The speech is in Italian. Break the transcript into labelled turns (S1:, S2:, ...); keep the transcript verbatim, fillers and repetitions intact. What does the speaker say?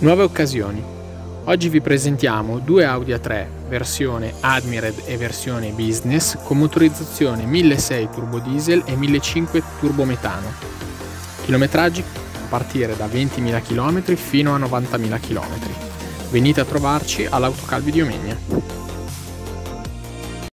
S1: Nuove occasioni. Oggi vi presentiamo due Audi A tre, versione Admired e versione Business, con motorizzazione milleseicento turbo diesel e millecinquecento turbo metano. Chilometraggi a partire da ventimila chilometri fino a novantamila chilometri. Venite a trovarci all'Autocalvi di Omegna.